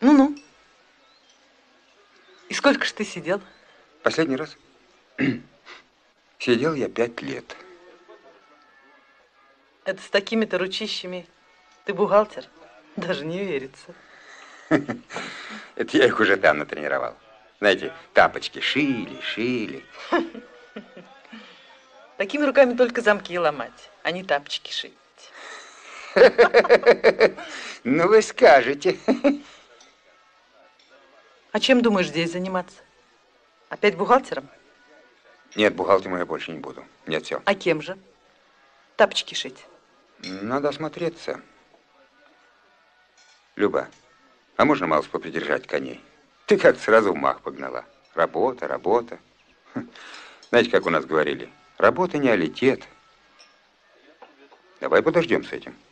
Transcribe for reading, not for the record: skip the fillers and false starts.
Ну-ну. И сколько ж ты сидел? Последний раз сидел я 5 лет. Это с такими-то ручищами ты бухгалтер? Даже не верится. Это я их уже там натренировал. Знаете, тапочки шили. Такими руками только замки ломать, а не тапочки шить. Ну, вы скажете. А чем думаешь здесь заниматься? Опять бухгалтером? Нет, бухгалтером я больше не буду. Нет, все. А кем же? Тапочки шить? Надо осмотреться. Люба, а можно малость попридержать коней? Ты как сразу в мах погнала. Работа. Знаете, как у нас говорили? Работа не алитет. Давай подождем с этим.